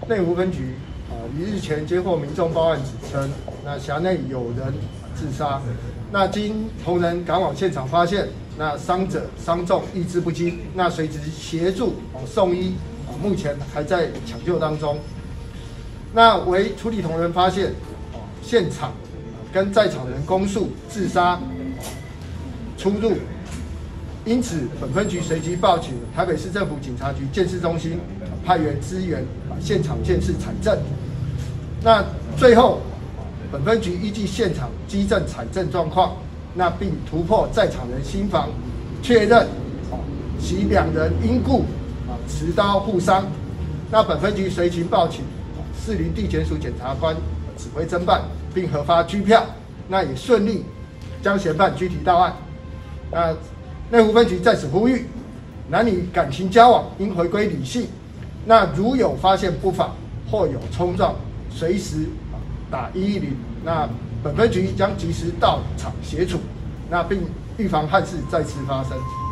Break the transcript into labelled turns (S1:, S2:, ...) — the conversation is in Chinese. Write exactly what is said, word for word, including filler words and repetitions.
S1: 内湖分局啊，于日前接获民众报案指称，那辖内有人自杀。那经同仁赶往现场发现，那伤者伤重，意志不清，那随即协助哦送医，啊，目前还在抢救当中。那为处理同仁发现，哦现场跟在场人供述自杀出入。因此，本分局随即报请台北市政府警察局鉴识中心派员支援，现场鉴识采证。那最后，本分局依据现场基证采证状况，那并突破在场人心房，确认其两人因故啊持刀互伤。那本分局随即报请士林地检署检察官指挥侦办，并核发拘票，那也顺利将嫌犯拘提到案。那内湖分局在此呼吁，男女感情交往应回归理性。那如有发现不法或有冲撞，随时打一一零。那本分局将及时到场协处，那并预防憾事再次发生。